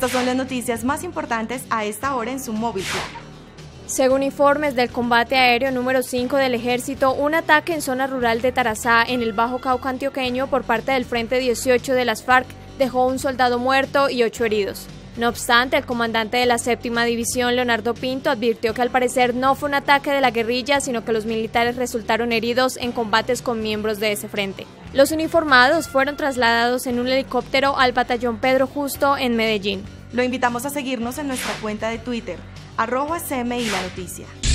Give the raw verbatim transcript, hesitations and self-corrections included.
Estas son las noticias más importantes a esta hora en su móvil plan. Según informes del Combate Aéreo número cinco del Ejército, un ataque en zona rural de Tarazá, en el Bajo Cauca antioqueño, por parte del Frente dieciocho de las FARC, dejó un soldado muerto y ocho heridos. No obstante, el comandante de la séptima división, Leonardo Pinto, advirtió que al parecer no fue un ataque de la guerrilla, sino que los militares resultaron heridos en combates con miembros de ese frente. Los uniformados fueron trasladados en un helicóptero al batallón Pedro Justo en Medellín. Lo invitamos a seguirnos en nuestra cuenta de Twitter, arroba C M I La Noticia.